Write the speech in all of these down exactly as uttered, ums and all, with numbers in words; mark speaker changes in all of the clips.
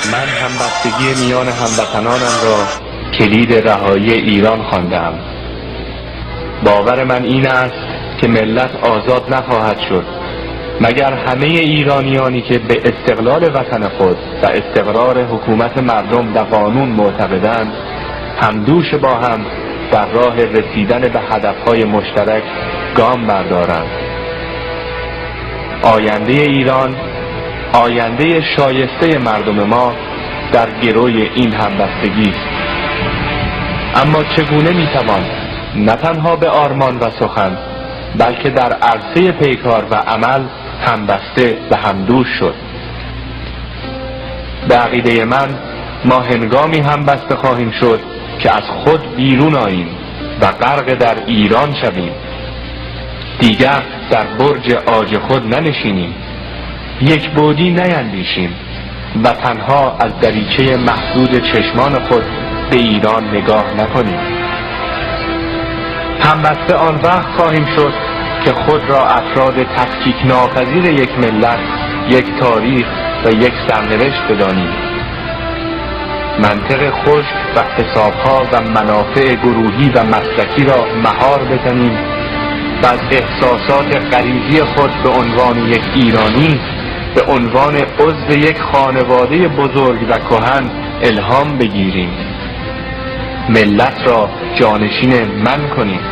Speaker 1: من همبستگی میان هموطنانم را کلید رهایی ایران خواندم. باور من این است که ملت آزاد نخواهد شد مگر همه ایرانیانی که به استقلال وطن خود و استقرار حکومت مردم و قانون معتقدند همدوش با هم در راه رسیدن به هدفهای مشترک گام بردارند. آینده ایران، آینده شایسته مردم ما در گروی این همبستگی است. اما چگونه میتوان نه تنها به آرمان و سخن بلکه در عرصه پیکار و عمل همبسته و همدوش شد؟ به عقیده من ما هنگامی همبسته خواهیم شد که از خود بیرون آییم و غرق در ایران شویم. دیگر در برج عاج خود ننشینیم، یک بعدی نیندیشیم و تنها از دریچه محدود چشمان خود به ایران نگاه نکنیم. همبسته آن وقت خواهیم شد که خود را افراد تفکیک ناپذیر یک ملت، یک تاریخ و یک سرنوشت بدانیم. منطق خشک و حسابها و منافع گروهی و مسلکی را مهار بزنیم و از احساسات غریزی خود به عنوان یک ایرانی، به عنوان عضو یک خانواده بزرگ و کهن الهام بگیریم. ملت را جانشین من کنیم.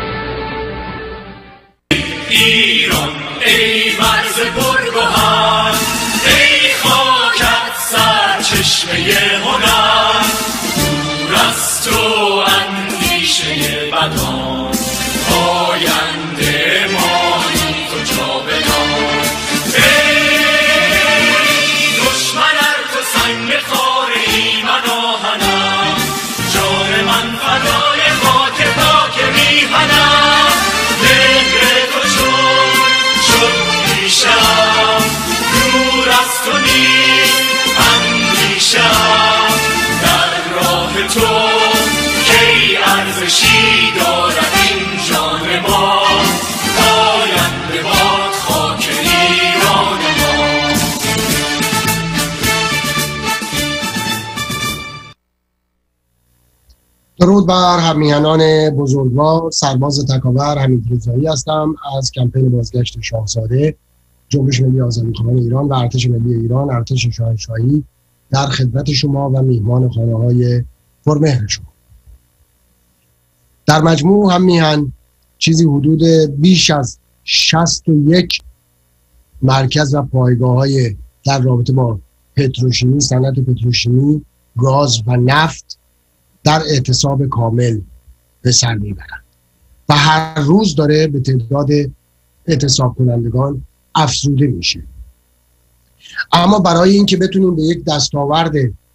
Speaker 2: ایران ای مرز پرگوهر، ای خاکت سرچشمه هنر، دور از تو اندیشه بدان، آینده مانی تو جاودان. ای دشمن ار تو سنگ خاره ای من آهنم، جان من فدای خاک پاک میهنم. مهر تو چون شد پیشم، دور از تو نیست اندیشم. در راه تو کی ارزشی دارد این جان ما، آینده باد خاک ایران ما.
Speaker 3: درود بر همیهنان بزرگوار. سرباز تکاور حمید رضایی هستم از کمپین بازگشت شاهزاده، جنبش ملی آزادیخواهان ایران و ارتش ملی ایران، ارتش شاهنشاهی، در خدمت شما و میهمان خانه‌های پرمهر شما. در مجموع هم میهن چیزی حدود بیش از شصت و یک مرکز و پایگاه‌های در رابطه با پتروشیمی، صنعت پتروشیمی، گاز و نفت در اعتصاب کامل به سر میبرند و هر روز داره به تعداد اعتصاب کنندگان افزوده میشه. اما برای اینکه بتونیم به یک دستاورد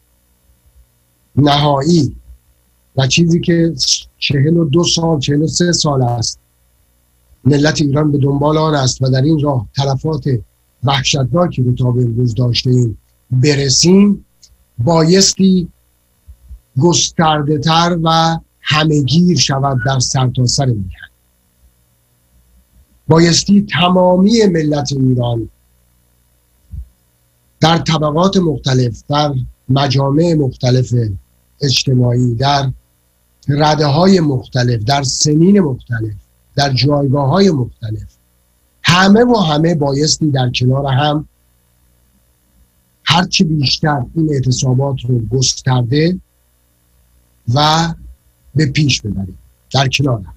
Speaker 3: نهایی و چیزی که چهل و دو سال چهل و سه سال است ملت ایران به دنبال آن است و در این راه تلفات وحشتناکی رو تا به امروز داشته ایم برسیم، بایستی گسترده تر و همهگیر شود در سرتاسر میهن. بایستی تمامی ملت ایران در طبقات مختلف، در مجامع مختلف اجتماعی، در رده های مختلف، در سنین مختلف، در جایگاه های مختلف، همه و همه بایستی در کنار هم هرچی بیشتر این اعتصابات رو گسترده و به پیش ببریم در کنار هم.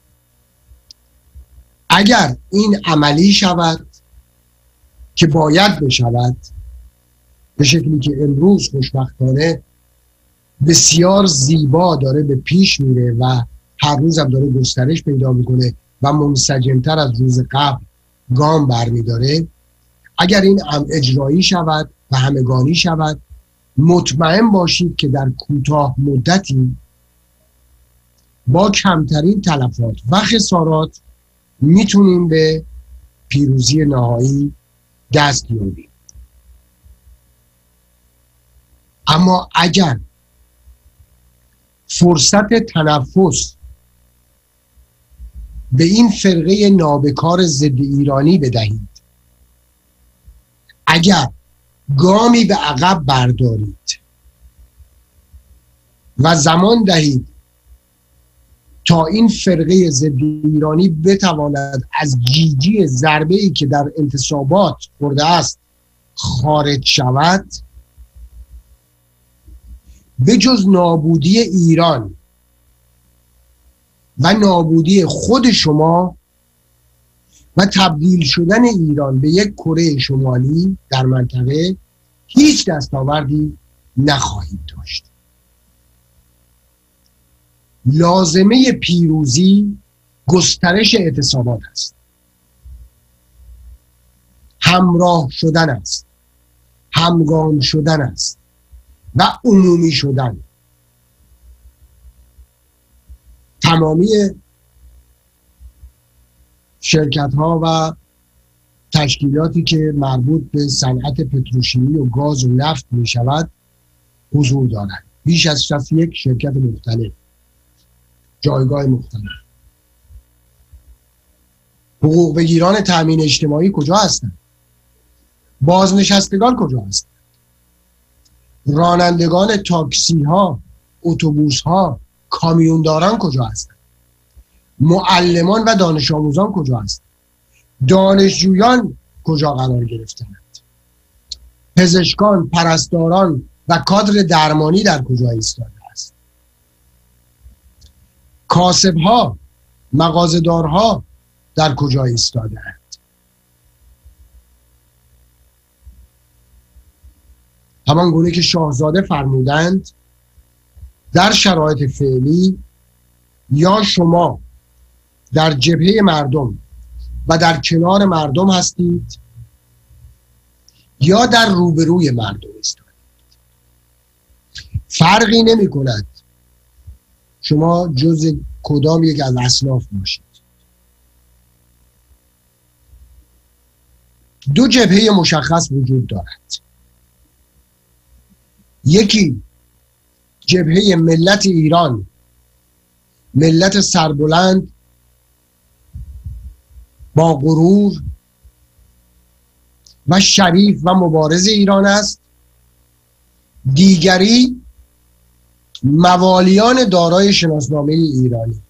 Speaker 3: اگر این عملی شود که باید بشود، به شکلی که امروز خوشبختانه بسیار زیبا داره به پیش میره و هر روز هم داره گسترش پیدا میکنه و منسجمتر از روز قبل گام برمیداره، اگر این هم اجرایی شود و همگانی شود، مطمئن باشید که در کوتاه مدتی با کمترین تلفات و خسارات میتونیم به پیروزی نهایی دست یابیم. اما اگر فرصت تنفس به این فرقه نابکار ضد ایرانی بدهید، اگر گامی به عقب بردارید و زمان دهید تا این فرقه ضد ایرانی بتواند از جیجی ضربه‌ای که در انتصابات خورده است خارج شود، به جز نابودی ایران و نابودی خود شما و تبدیل شدن ایران به یک کره شمالی در منطقه هیچ دستاوردی نخواهید داشت. لازمه پیروزی گسترش اعتصابات است، همراه شدن است، همگام شدن است و عمومی شدن. تمامی شرکت ها و تشکیلاتی که مربوط به صنعت پتروشیمی و گاز و نفت می شود حضور دارند. بیش از شصت و یک شرکت مختلف، جایگاه مختلف. حقوق بگیران تامین اجتماعی کجا هستند؟ بازنشستگان کجا هستند؟ رانندگان تاکسی ها، اتوبوس ها، کامیونداران کجا هستند؟ معلمان و دانش آموزان کجا هستند؟ دانشجویان کجا قرار گرفتند؟ پزشکان، پرستاران و کادر درمانی در کجا ایستاده است؟ کاسبها، مغازه‌دارها در کجا ایستاده اند؟ همان گونه که شاهزاده فرمودند در شرایط فعلی یا شما در جبهه مردم و در کنار مردم هستید یا در روبروی مردم ایستادید. فرقی نمی کند شما جز کدام یک از اصناف باشید. دو جبهه مشخص وجود دارد. یکی جبهه ملت ایران، ملت سربلند با غرور و شریف و مبارز ایران است. دیگری موالیان دارای شناسنامه ایرانی.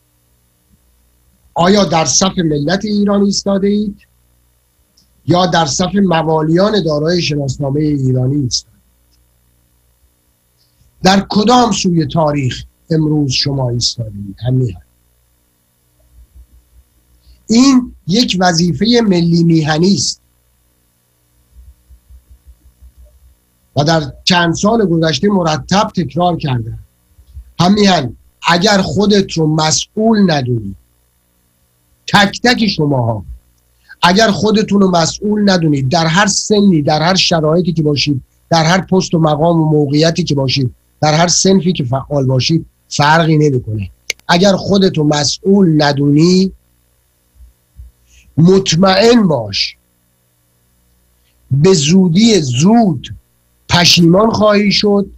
Speaker 3: آیا در صف ملت ایران ایستاده اید یا در صف موالیان دارای شناسنامه ایرانی ایستاده اید؟ در کدام سوی تاریخ امروز شما ایستاده اید؟ همین. این یک وظیفه ملی میهنی است و در چند سال گذشته مرتب تکرار کردم. همین، اگر خودت رو مسئول ندونی، تک تک شماها اگر خودتون رو مسئول ندونید، در هر سنی، در هر شرایطی که باشید، در هر پست و مقام و موقعیتی که باشید، در هر صنفی که فعال باشید، فرقی نمیکنه. اگر خودت رو مسئول ندونی، مطمئن باش به زودی زود پشیمان خواهی شد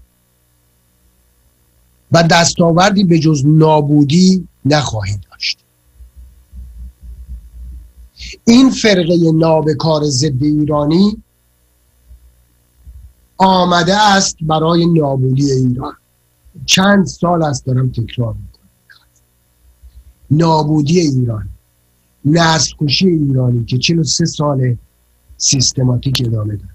Speaker 3: و دستاوردی به جز نابودی نخواهی داشت. این فرقه نابکار ضد ایرانی آمده است برای نابودی ایران. چند سال است دارم تکرار میکنم. نابودی ایران، نسل کشی ایرانی که چهل و سه سال سیستماتیک ادامه داره.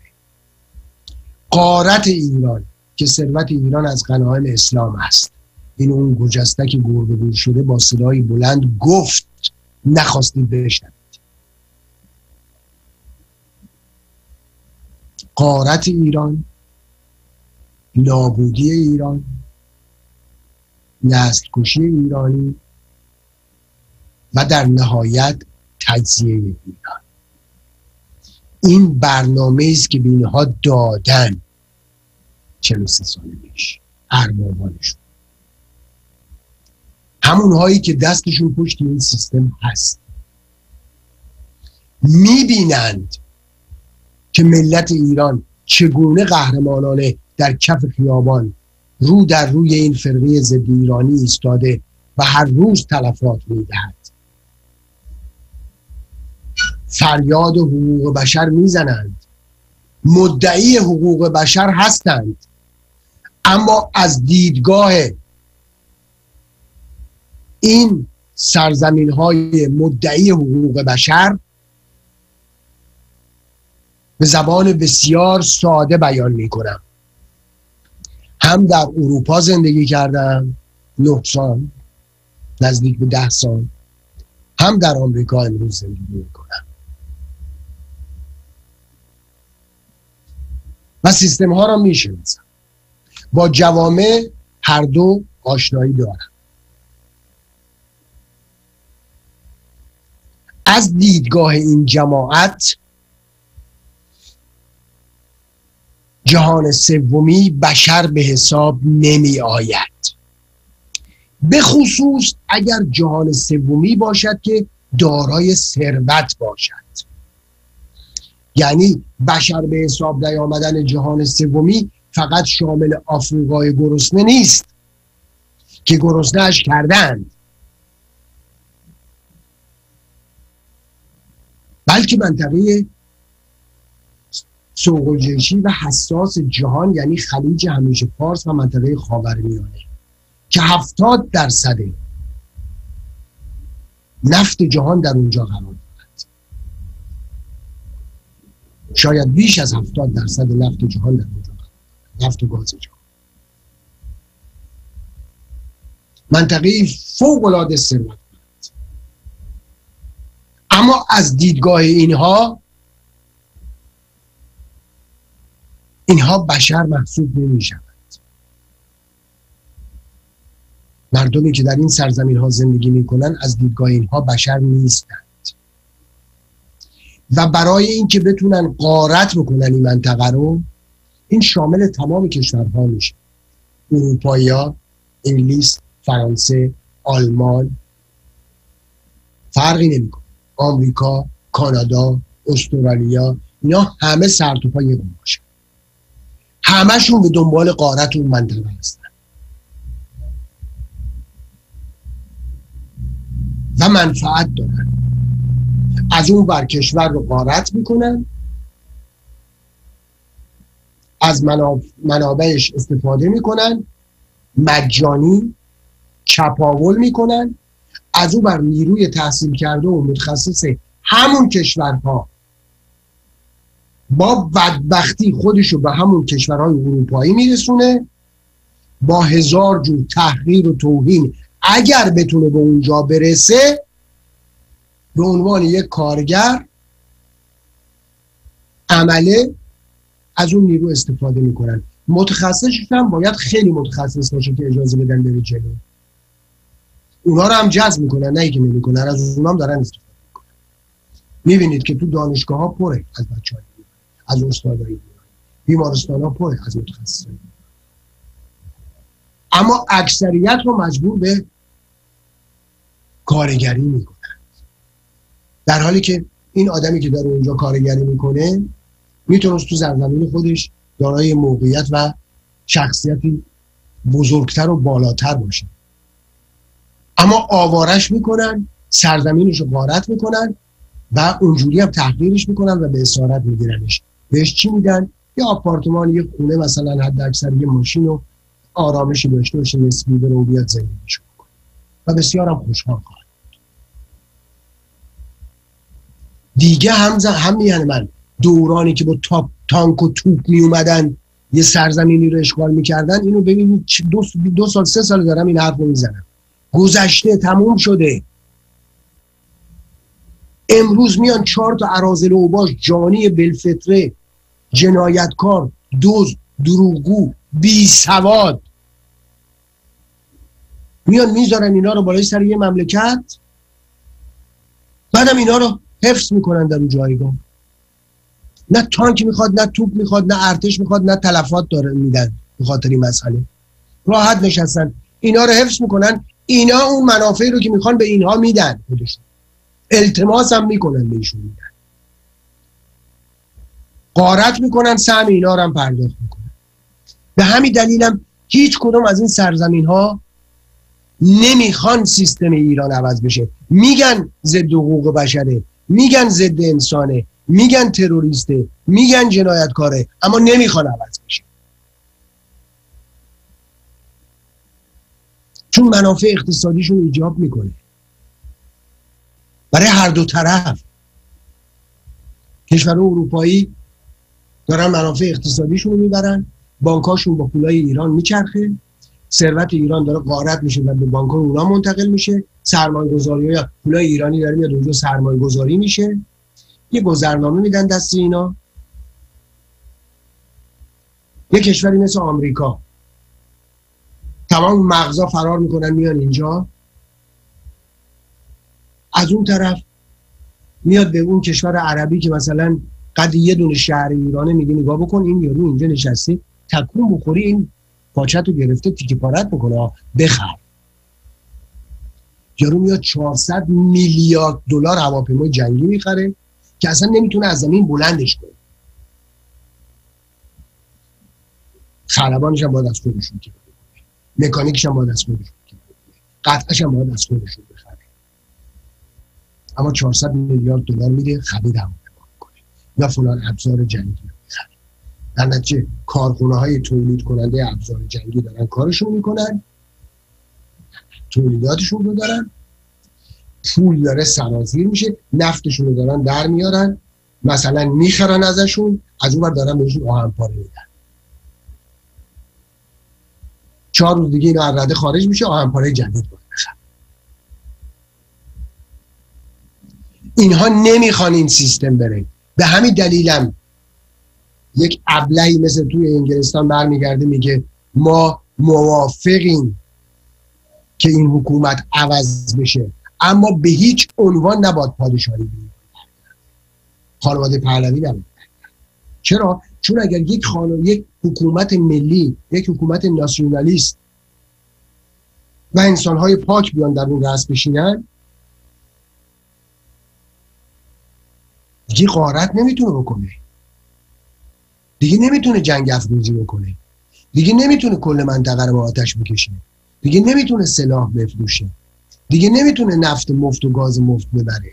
Speaker 3: غارت ایران که ثروت ایران از غنایم اسلام است. این اون گجستک گور به گور شده با صدای بلند گفت، نخواستید بشنوید. غارت ایران، نابودی ایران، نسل کشی ایرانی و در نهایت تجزیه ایران. این برنامه است که به اینها دادن چهل و سه سال پیش اربابانشون، همون هایی که دستشون پشت این سیستم هست، میبینند که ملت ایران چگونه قهرمانانه در کف خیابان رو در روی این فرقه ضد ایرانی ایستاده و هر روز تلفات میدهد. فریاد حقوق بشر میزنند، مدعی حقوق بشر هستند، اما از دیدگاه این سرزمین های مدعی حقوق بشر به زبان بسیار ساده بیان می کنم. هم در اروپا زندگی کردم نه سال، نزدیک به ده سال، هم در آمریکا امروز زندگی می کنم و سیستم ها را می شناسم. با جوامع هر دو آشنایی دارم. از دیدگاه این جماعت جهان سومی بشر به حساب نمی آید، به خصوص اگر جهان سومی باشد که دارای ثروت باشد. یعنی بشر به حساب نیامدن جهان سومی فقط شامل آفریقای گرسنه نیست که گرسنه‌اش کردند، بلکه منطقه سوق‌الجیشی و حساس جهان، یعنی خلیج همیشه فارس و منطقه خاورمیانه که هفتاد درصد نفت جهان در اونجا قرار دارد. شاید بیش از هفتاد درصد نفت جهان در اونجا قرار دارد. نفت و گاز جهان. منطقه فوق‌العاده ثروتمند. اما از دیدگاه اینها اینها بشر محسوب نمی شود. مردمی که در این سرزمین ها زندگی می کنند از دیدگاه اینها بشر نیستند و برای اینکه بتونن غارت بکنن این منطقه رو، این شامل تمام کشورها میشه. اروپایی‌ها، انگلیس، فرانسه، آلمان، فرقی نمیکنه، آمریکا، کانادا، استرالیا، اینا همه سر تو پای یکم باشه. همشون به دنبال غارت اون منطقه هستن و منفعت دارن. از اون بر کشور رو غارت میکنن، از منابعش استفاده میکنن، مجانی چپاول میکنن، از اون بر نیروی تحصیل کرده و متخصص همون کشورها با بدبختی خودشو به همون کشورهای اروپایی میرسونه، با هزار جور تحقیر و توهین اگر بتونه به اونجا برسه به عنوان یک کارگر عمله از اون نیرو استفاده میکنن. متخصصش هم باید خیلی متخصص باشه که اجازه بدن بره جلو. اونا رو هم جذب میکنن، نه اینکه نمیکنن، از اونا هم دارن استفاده میکنن. میبینید که تو دانشگاه ها پره از بچه‌ها، از استادای بیمارستان ها پره از متخصصین، اما اکثریت رو مجبور به کارگری میکنن، در حالی که این آدمی که داره اونجا کارگری میکنه میتونست تو سرزمین خودش دارای موقعیت و شخصیتی بزرگتر و بالاتر باشه، اما آوارش میکنن، سرزمینش رو غارت میکنن و اونجوری هم تحقیرش میکنن و به اسارت میگیرنش. بهش چی میدن؟ یه آپارتمان، یه خونه، مثلا حد اکثر یه ماشین و آرامشی داشته باشه، نسبی بره و بیاد زندگیشو بکنه و بسیار هم خوشحال خواهد. دیگه هم هم میگن من دورانی که با تاپ تانک و توپ می اومدن یه سرزمینی رو اشغال میکردن، اینو ببینید دو, دو سال سه سال دارم این حرف رو میزنم، گذشته، تموم شده. امروز میان چهار تا اراذل اوباش، جانی بلفطره، جنایتکار، دزد، دروغگو، بی سواد، میان میذارن اینا رو بالای سر یه مملکت، بعدم اینا رو حفظ میکنن در اون جایگاه. نه تانک میخواد، نه توپ میخواد، نه ارتش میخواد، نه تلفات داره میدن به خاطر این مسئله. راحت نشستن اینا رو حفظ میکنن. اینا اون منافعی رو که میخوان به اینها میدن، خودشون التماس هم میکنن به ایشون میدن، غارت میکنن، سهم اینا رو هم پرداخت میکنن. به همین دلیلم هیچ کدوم از این سرزمین ها نمیخوان سیستم ایران عوض بشه. میگن ضد حقوق بشره، میگن ضد انسانه، میگن تروریسته، میگن جنایتکاره، اما نمیخوان عوض بشه. چون منافع اقتصادیشون ایجاب میکنه برای هر دو طرف. کشور اروپایی دارن منافع اقتصادیشون رو میبرن، بانکاشون با پولای ایران میچرخه، ثروت ایران داره غارت میشه و به بانک‌های اونا منتقل میشه، سرمایه‌گذاری یا پولای ایرانی داره میاد اونجا سرمایه‌گذاری میشه، یه گذرنامه میدن دست اینا. یه کشوری مثل آمریکا تمام مغزا فرار میکنن میان اینجا، از اون طرف میاد به اون کشور عربی که مثلا قد یه دونه شهر ایرانه میگه نگاه بکن این یارو اینجا نشسته، تکون بخوری این پاچت رو گرفته تیکه پارت بکنه بخر. یارو میاد چهارصد میلیارد دلار هواپیمای جنگی میخره که اصلا نمیتونه از زمین بلندش کنه. خلبانش هم باید از خودشون کنه، مکانیکش هم باید از خودشون کنه، قطعش هم باید از خودشون بخره. اما چهارصد میلیارد دلار میده خرید هواپیما کنه یا فلان ابزار جنگی رو میخره. در نتیجه کارخونه های تولید کننده ابزار جنگی دارن کارشون میکنن، تولیداتشون رو دارن، پول داره سرازیر میشه، نفتشون رو دارن در میارن، مثلا میخرن ازشون، از اون ور دارن بهشون آهن پاره میدن. چهار روز دیگه اینو از رده خارج میشه، آهن پاره جدید باید بخرن. اینها نمیخوان این سیستم بره. به همین دلیلم یک ابلهی مثل توی انگلستان برمیگرده میگه ما موافقیم که این حکومت عوض بشه اما به هیچ عنوان نباید پادشاهی بید، خانواده پهلوی نباید. چرا؟ چون اگر یک خانواده، یک حکومت ملی، یک حکومت ناسیونالیست و انسانهای پاک بیان در اون رأس بشینن، دیگه غارت نمیتونه بکنه، دیگه نمیتونه جنگ افروزی بکنه، دیگه نمیتونه کل منطقه رو آتش بکشه، دیگه نمیتونه سلاح بفروشه، دیگه نمیتونه نفت مفت و گاز مفت ببره.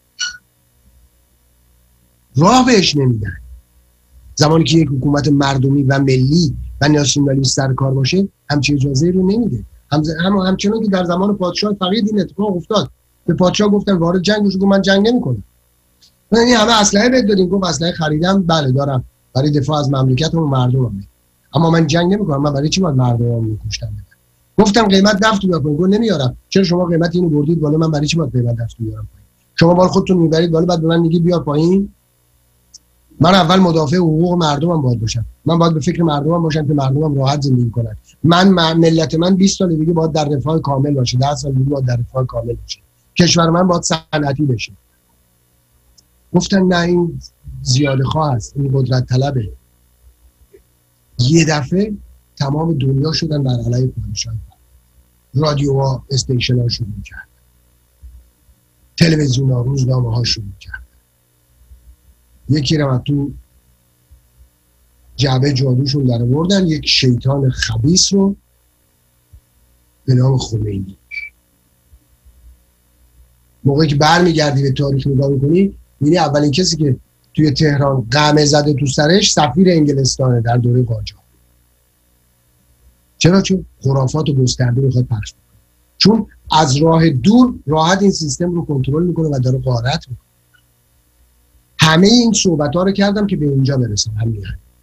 Speaker 3: راه بهش نمیدن. زمانی که یک حکومت مردمی و ملی و ناسیونالیست سر کار باشه همچین اجازه رو نمیده. هم هم همچنان که در زمان پادشاه فقید این اتفاق افتاد، به پادشاه گفتن وارد جنگ بشو، گفت من جنگ نمیکنم. یعنی همه اسلحه بهت دادیم، گفت اسلحه خریدم، بله دارم برای دفاع از مملکتم و مردمم، اما من جنگ نمیکنم. من برای چی باید مردمم رو کشتم بدم؟ گفتم قیمت نفت رو بیارم، گفت نمیارم. چرا شما قیمت اینو بردید بالا، من برای چی باید قیمت نفت رو بیارم پایین؟ شما باید خودتون میبرید بالا بعد به من میگید بیار پایین. من اول مدافع حقوق مردمم باید باشم، من باید به فکر مردمم باشم که مردمم راحت زندگی کنن. من ملت من بیست سال دیگه باید در رفاه کامل باشه، ده سال دیگه باید در رفاه کامل باشه، کشور من باید صنعتی بشه. گفتن نه این زیاده خواه است، این قدرت طلبه. یه دفعه تمام دنیا شدن بر علیه پادشاه، رادیوها استیشن ها شروع کرد، تلویزیون ها روزنامه ها شروع کرد. یکی رو تو جعبه جادوشون در آوردن، یک شیطان خبیث رو به نام خمینی. موقعی که برمیگردی به تاریخ نگاه میکنی میبینی اولین کسی که توی تهران قمه زده تو سرش سفیر انگلستانه در دوره قاجار. چرا؟ چون خرافات و گسترده میخواد پخش کنه، چون از راه دور راحت این سیستم رو کنترل میکنه و داره غارت میکنه. همه این صحبت ها رو کردم که به اینجا برسم. همین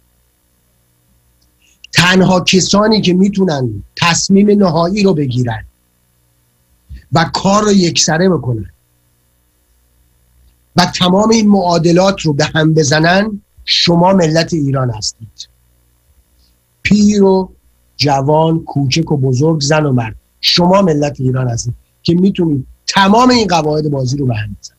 Speaker 3: تنها کسانی که میتونن تصمیم نهایی رو بگیرن و کار رو یکسره بکنن و تمام این معادلات رو به هم بزنن شما ملت ایران هستید. پیر و جوان، کوچک و بزرگ، زن و مرد، شما ملت ایران هستید که میتونید تمام این قواعد بازی رو به هم بزنید.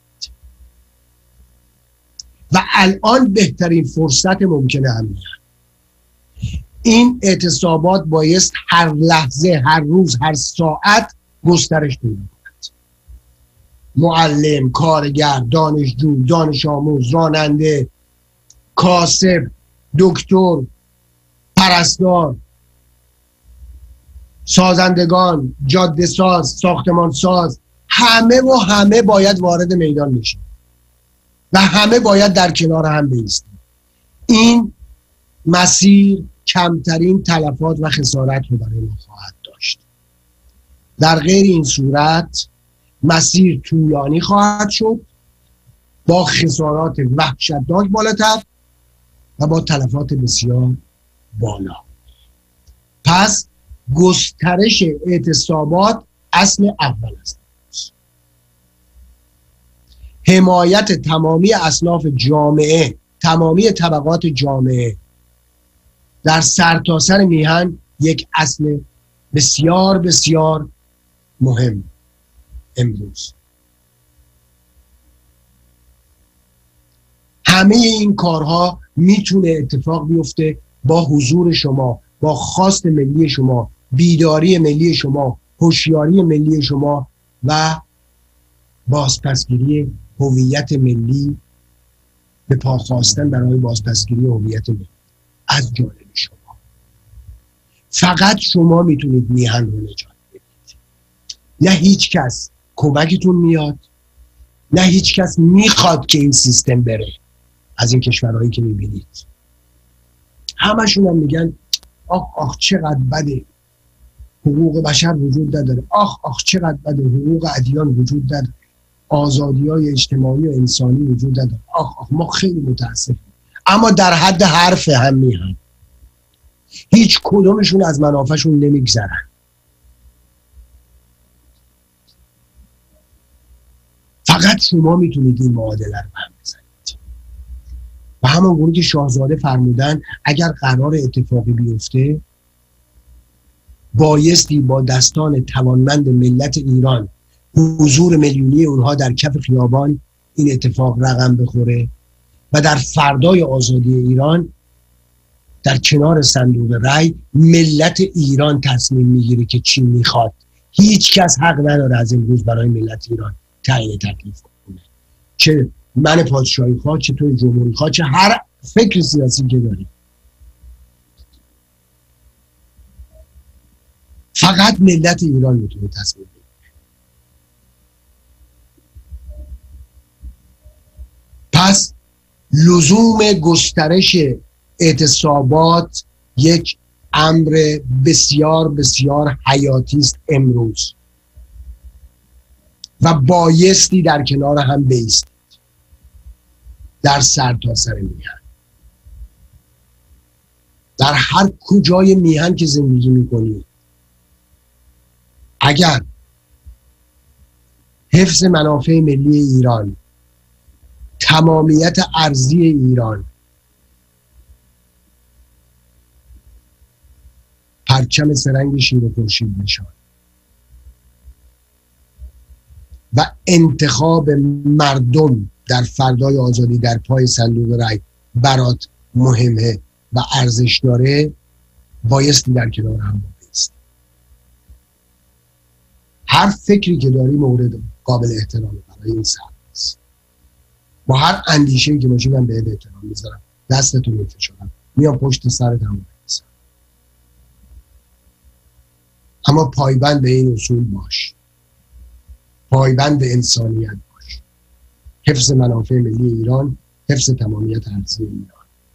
Speaker 3: و الان بهترین فرصت ممکنه همین. این اعتصابات بایست هر لحظه، هر روز، هر ساعت گسترش پیدا کند. معلم، کارگر، دانشجو، دانش آموز، راننده، کاسب، دکتر، پرستار، سازندگان، جاده ساز، ساختمان ساز، همه و همه باید وارد میدان بشن و همه باید در کنار هم بایستن. این مسیر کمترین تلفات و خسارت رو برای ما خواهد داشت. در غیر این صورت مسیر طولانی خواهد شد با خسارات وحشتناک بالاتر و با تلفات بسیار بالا. پس گسترش اعتصابات اصل اول است. حمایت تمامی اصناف جامعه، تمامی طبقات جامعه در سرتاسر میهن یک اصل بسیار بسیار مهم امروز. همه این کارها میتونه اتفاق بیفته با حضور شما، با خواست ملی شما، بیداری ملی شما، هوشیاری ملی شما و بازپسگیری هویت ملی، به پا خواستن برای بازپسگیری هویت ملی از جانب شما. فقط شما میتونید میهن رو نجات بدید. نه هیچ کس کمکتون میاد، نه هیچ کس میخواد که این سیستم بره. از این کشورهایی که میبینید همشون هم میگن آخ آخ چقدر بده، حقوق بشر وجود نداره، آخ آخ چقدر بده، حقوق ادیان وجود نداره، آزادی های اجتماعی و انسانی وجود نداره، آخ آخ ما خیلی متاسفیم. اما در حد حرف هم میهن، هیچ کدومشون از منافعشون نمیگذرن. فقط شما میتونید این معادله رو هم بزنید. و همون گونه که شاهزاده فرمودن اگر قرار اتفاقی بیفته بایستی با دستان توانمند ملت ایران، حضور میلیونی اونها در کف خیابان، این اتفاق رقم بخوره و در فردای آزادی ایران در کنار صندوق رای ملت ایران تصمیم میگیره که چی میخواد. هیچ کس حق نداره از امروز برای ملت ایران تعیین تکلیف کنه، چه من پادشاهی خواه، چه توی جمهوری خواه، چه هر فکر سیاسی که داری. فقط ملت ایران میتونه تصمیم بگیره. پس لزوم گسترش اعتصابات یک امر بسیار بسیار حیاتی است امروز و بایستی در کنار هم بایستید در سرتاسر میهن، در هر کجای میهن که زندگی میکنید. اگر حفظ منافع ملی ایران، تمامیت ارضی ایران، پرچم سرنگ شیر و خورشید نشان و انتخاب مردم در فردای آزادی در پای صندوق رای برات مهمه و ارزش داره، بایستی در کنار هم بایست. هر فکری که داری مورد قابل احترامه برای این سرد است. با هر اندیشه‌ای که باشی من به احترام میذارم، دستتو میفشارم، میام پشت سرت هم بایستم. اما پایبند به این اصول باش، پایبند به انسانیت باش، حفظ منافع ملی ایران، حفظ تمامیت ارضی ایران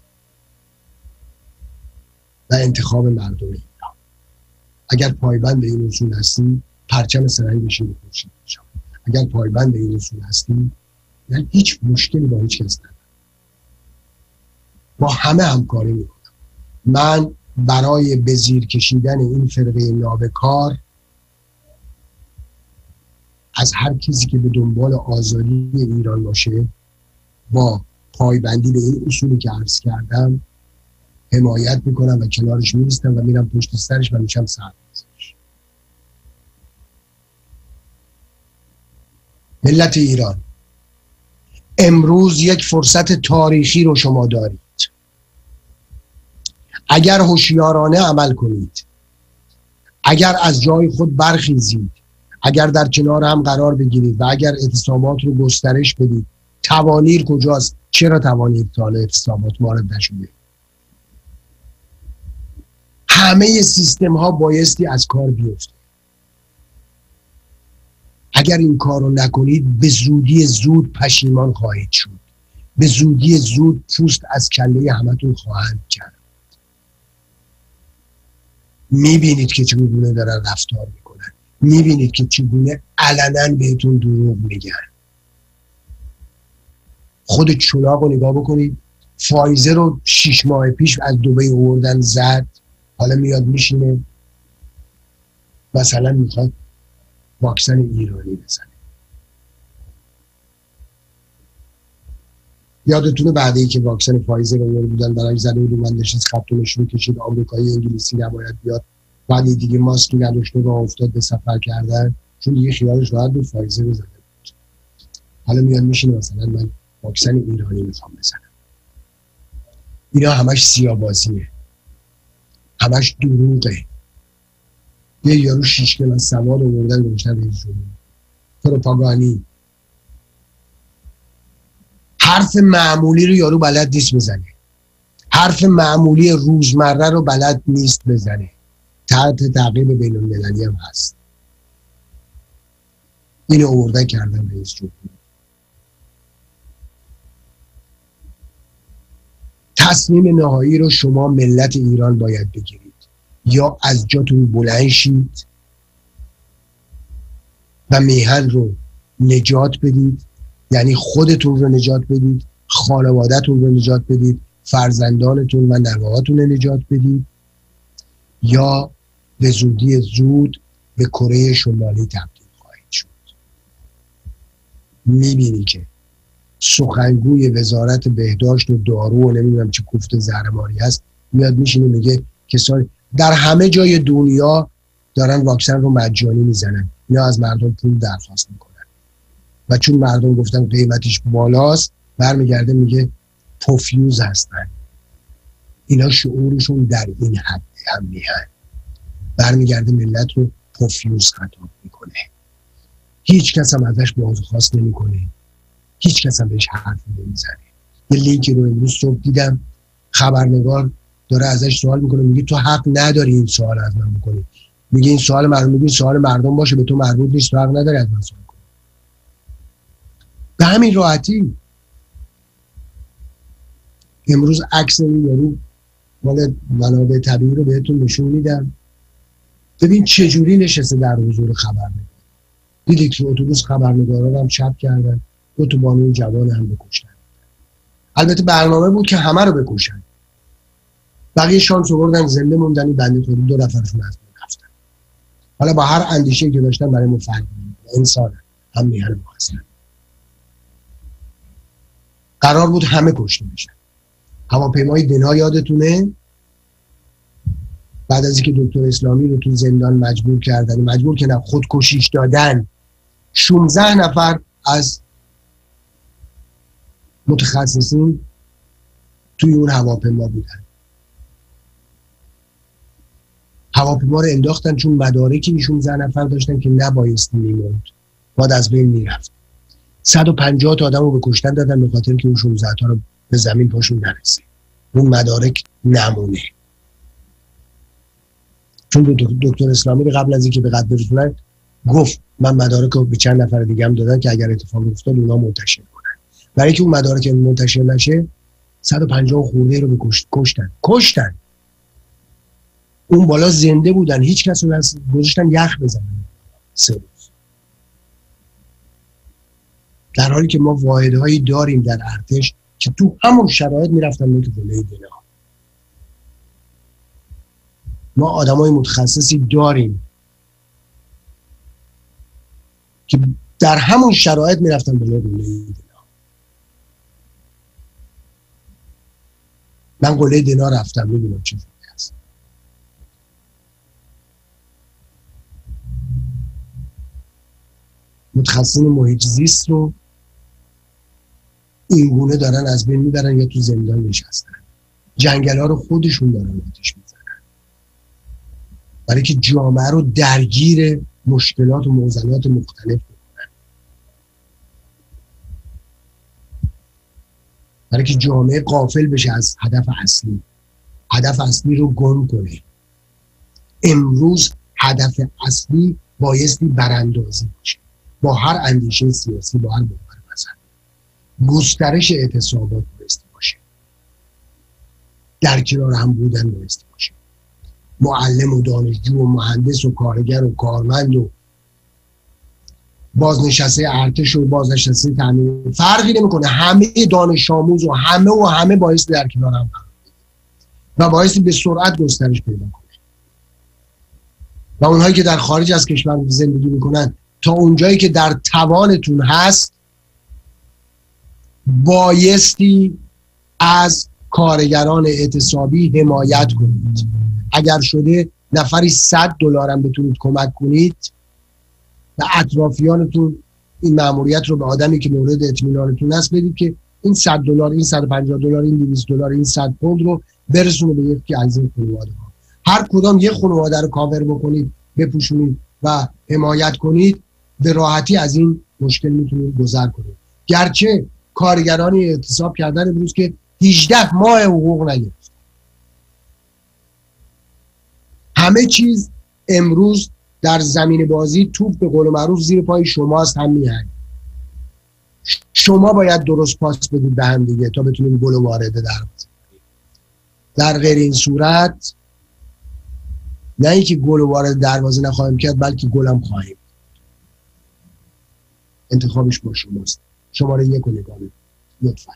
Speaker 3: و انتخاب مردم ایران. اگر پایبند به این اصول هستی، پرچم سرنگ شیر و خورشید نشان. اگر پایبند به این اصول هستی، من هیچ مشکلی با هیچ کس ندارم، با همه همکاری میکنم. من برای به زیر کشیدن این فرقه نابکار از هر کسی که به دنبال آزادی ایران باشه، با پایبندی به این اصولی که عرض کردم حمایت میکنم و کنارش میستم و میرم پشت سرش و میشم سربازش. ملت ایران، امروز یک فرصت تاریخی رو شما دارید. اگر هوشیارانه عمل کنید، اگر از جای خود برخیزید، اگر در کنار هم قرار بگیرید و اگر اعتصابات رو گسترش بدید. توانیر کجاست؟ چرا توانیر تا حالا اعتصابات وارد نشده؟ همه سیستم ها بایستی از کار بیفته. اگر این کار رو نکنید به زودی زود پشیمان خواهید شد، به زودی زود پوست از کله همتون خواهند کرد. میبینید که چگونه دارن رفتار میکنن، میبینید که چگونه علنا بهتون دروغ میگن. خود چلاق رو نگاه بکنید، فایزر رو شیش ماه پیش از دبی آوردن زد، حالا میاد میشینه مثلا میخواد واکسن ایرانی بزنه. یادتونه بعدی که واکسن فایزر رو آورده بودن برای زده بود من نشست خطونش رو کشید آمریکایی انگلیسی نباید بیاد، بعد دیگه ماسکی نداشته راه افتاد به سفر کردن چون دیگه خیالش راحت بود فایزر رو زده بود. حالا میاد میشینه مثلا من واکسن ایرانی میخوام بزنم. اینا همش سیاه‌بازیه، همش دروغه. یه یارو شیش کلاس سواد آوردن گذاشتن رئیس جمهور، پروپاگانی. حرف معمولی رو یارو بلد نیست بزنه، حرف معمولی روزمره رو بلد نیست بزنه، تحت تعقیب بین المللی هم هست. اینو آوردن کردن رئیس جمهور. تصمیم نهایی رو شما ملت ایران باید بگیرید، یا از جاتون بلند شید و میهن رو نجات بدید، یعنی خودتون رو نجات بدید، خانواده‌تون رو نجات بدید، فرزندانتون و نوه‌هاتون رو نجات بدید، یا به زودی زود به کره شمالی تبدیل خواهید شد. میبینی که سخنگوی وزارت بهداشت و دارو و نمیدونم چه کوفت زهرماری هست میاد میشینه میگه کسانی در همه جای دنیا دارن واکسن رو مجانی میزنن، اینا از مردم پول درخواست میکنن و چون مردم گفتن قیمتش بالاست برمیگرده میگه پوفیوز هستن. اینا شعورشون در این حد هم میهن، برمیگرده ملت رو پوفیوز خطاب میکنه. هیچ کس هم ازش بازخواست نمیکنه، هیچ کس هم بهش حرف نمیزنه. یه لینکی رو امروز صبح دیدم، خبرنگار داره ازش سوال میکنه، میگه تو حق نداری این سوال از من بکنی. میگه این سوال مردم، میگه سوال مردم باشه به تو مربوط نیست، تو حق نداری از من سوال کنی. به همین راحتی. امروز عکس این یارو مال منابع طبیعی رو بهتون نشون میدم. ببین چه جوری نشسته در حضور خبرنگار. دیدید که اتوبوس خبرنگارا هم چپ کردن، دو تا بانوی جوان هم بکشتن. البته برنامه بود که همه رو بکشن. بقیه شانس آوردن زنده موندن، این بنده خودی دو نفرشون از بین رفتن. حالا با هر اندیشه‌ای که داشتن برای مفهوم انسان هم میهن ما هستن. قرار بود همه کشته بشن. هواپیمای دنا یادتونه بعد از اینکه دکتر اسلامی رو تو زندان مجبور کردن، مجبور که نه خودکشیش دادن، شانزده نفر از متخصصین توی اون هواپیما بودن. هواپیما رو انداختن چون مدارکی ایشون شانزده نفر داشتن که نبایستی میموند، باید از بین میرفت. صد و پنجاه تا آدم رو به کشتن دادن به خاطر که اون شانزده تا رو به زمین پاشون نرسید، اون مدارک نمونه. چون دکتر اسلامی رو قبل از اینکه به قتل برسونن گفت من مدارک رو به چند نفر دیگه هم دادن که اگر اتفاق افتاد اونا منتشر کنن. برای اینکه اون مدارک منتشر نشه صد و پنجاه خورده رو به کشت کشتن کشتن اون بالا زنده بودن، هیچ کس رو گذاشتن یخ بزنن سه روز. در حالی که ما واحدهایی داریم در ارتش که تو همون شرایط میرفتن تو قله دنا. ما آدمای متخصصی داریم که در همون شرایط میرفتن به قله دنا. من قله دنا رفتم، میدونم چه جوری هست. متخصصین محیط زیست رو این گونه دارن از بین میبرن یا تو زندان نشستن. جنگل ها رو خودشون دارن آتش میزنن برای که جامعه رو درگیر مشکلات و معضلات مختلف بکنن، برای که جامعه غافل بشه از هدف اصلی، هدف اصلی رو گم کنه. امروز هدف اصلی بایستی براندازی باشه، با هر اندیشه سیاسی، با هر باور مذهبی. گسترش اعتصابات بایستی باشه، در کنار هم بودن بایستی باشه. معلم و دانشجو و مهندس و کارگر و کارمند و بازنشسته ارتش و بازنشسته تامین، فرقی نمیکنه، همه دانش آموز و همه و همه باعث در کنار هم و باعث به سرعت گسترش پیدا کنه. و اونهایی که در خارج از کشور زندگی میکنن تا اونجایی که در توانتون هست بایستی از کارگران اعتصابی حمایت کنید. اگر شده نفری صد دلار هم بتونید کمک کنید و اطرافیانتون این مأموریت رو به آدمی که مورد اطمینانتون هست بدید که این صد دلار، این صد و پنجاه دلار، این دویست دلار، این صد پوند رو برسونه به یکی از این خانواده ها. هر کدام یک خانواده رو کاور بکنید، بپوشونید و حمایت کنید، به راحتی از این مشکل میتونید گذر کنید. گرچه کارگرانی اعتصاب کردن امروز که هجده ماه حقوق نگرفت. همه چیز امروز در زمین بازی توپ به قول معروف زیر پای شماست، هم میهنگ. شما باید درست پاس بدید به هم دیگه تا بتونید گل وارده در در غیر این صورت نه اینکه گل وارد دروازه نخواهیم کرد بلکه گلم خواهیم. انتخابش با شماست. شماره یک رو نگاه کنید لطفاً.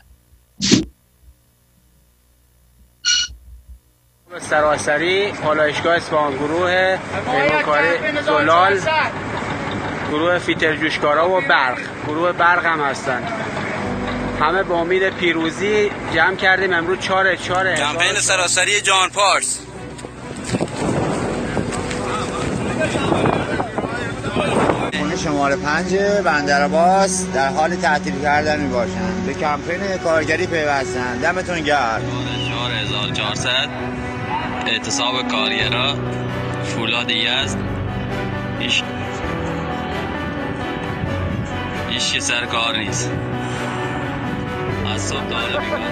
Speaker 4: سراسری پالایشگاه اصفهان، گروه پیمانکاری زلال، گروه فیتر جوشکارا و برق، گروه برق هم هستن. همه با امید پیروزی جمع کردیم امروز چهار چهار
Speaker 5: کمپین سراسری جان پارس.
Speaker 6: خونه شماره پنج بندرعباس در حال تعطیل کردن می باشند. به کمپین کارگری پیوستند. دمتون گرم.
Speaker 5: چهار هزار و چهارصد اعتصاب کارگرا فولاد یزد. هیچ هیچ سر کار نیست. از صبح تا حالا بیکار.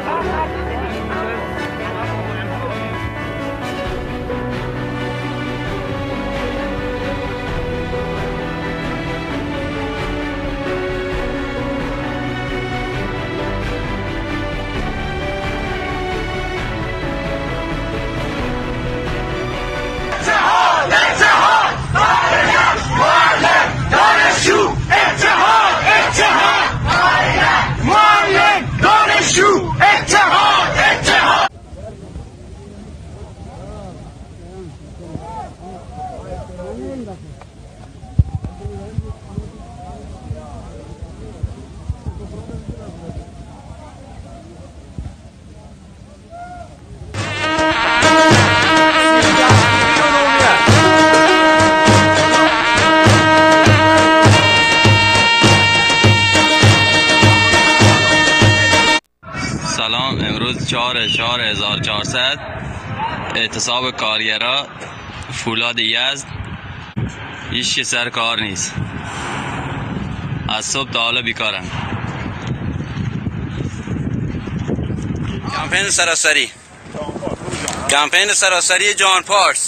Speaker 5: سلام، امروز چهار چهار هزار و چهارصد اعتصاب کارگرا فولاد یزد. هیچ سر کار نیست. از صبح تا حالا بیکارن. کمپین سراسری کمپین سراسری جان پارس.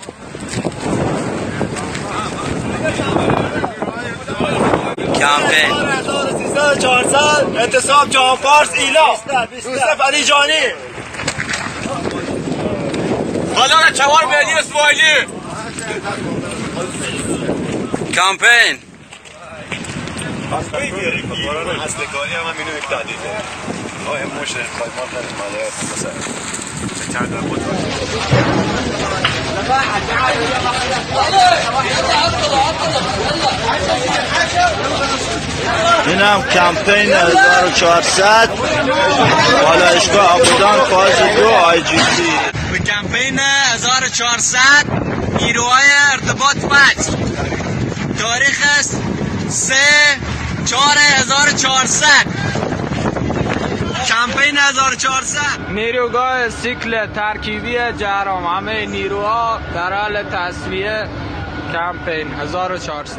Speaker 5: کمپین
Speaker 7: هزار و چهارصد اعتصاب جان پارس ایلا یوسف علی جانی.
Speaker 5: حالا چوار مهدی اسماعیلی. کمپین
Speaker 7: اصلی بیاری که اصل کاری هم هم اینو یک تعدیده آه این موشه خواهی داریم مالیات مثلا چند در بود این هم کمپین هزار و چهارصد پالایشگاه آبادان فاز دو آی جی سی.
Speaker 5: به کمپین هزار و چهارصد نیروهای ارتباط متن. تاریخ است سه چهار هزار و چهارصد. کمپین هزار و چهارصد.
Speaker 4: نیروگاه سیکل ترکیبی جهرام، همه نیروها در حال تصفیه. کمپین هزار و چهارصد.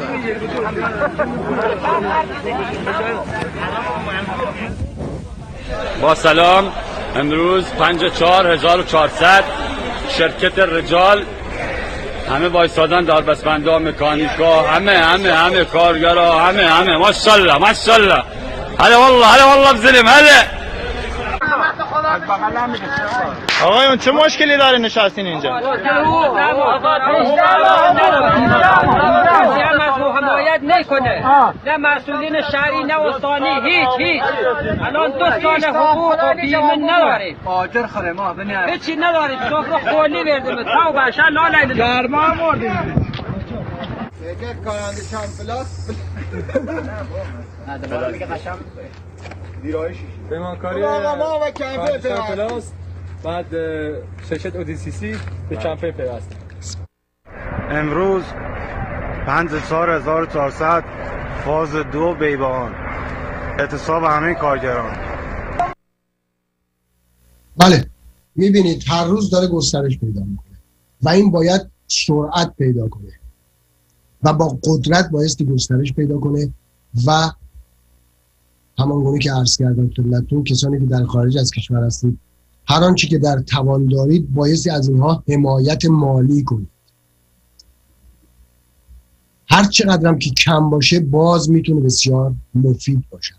Speaker 8: با سلام، امروز پنج چهار هزار و چهارصد شرکت رجال همه وایسادن، داربستمندا، مکانیکا، همه همه همه کارگرا، همه همه ماشاءالله ماشاءالله. هلا والله هلا والله بزلم هلا.
Speaker 9: آقایون چه مشکلی داره نشستین اینجا؟
Speaker 10: حمایت نکنه، نه مسئولین شهری نه استانی، هیچ هیچ. الان دو سال حقوق و بیمه نداریم. آجر خره ما بنیاد. هیچی نداریم. سفره خالی بردیم. تا باشه لاله گرما مردیم.
Speaker 9: یک کارنده چند پلاس.
Speaker 10: نه دیگه قشنگ.
Speaker 9: ویرایشی.
Speaker 11: پیمانکاری
Speaker 9: ما و کمپه
Speaker 11: پلاس. بعد شرکت اودیسیسی به کمپه پیوست.
Speaker 12: امروز پنج چهار هزار و چهارصد فاز دو بیبان اعتصاب همه کارگران.
Speaker 3: بله میبینید هر روز داره گسترش پیدا میکنه و این باید سرعت پیدا کنه و با قدرت بایستی گسترش پیدا کنه و همانگونه که عرض کردم خدمتتون کسانی که در خارج از کشور هستید هر آنچه که در توان دارید بایستی از اینها حمایت مالی کنید. هر چقدرم که کم باشه باز میتونه بسیار مفید باشه.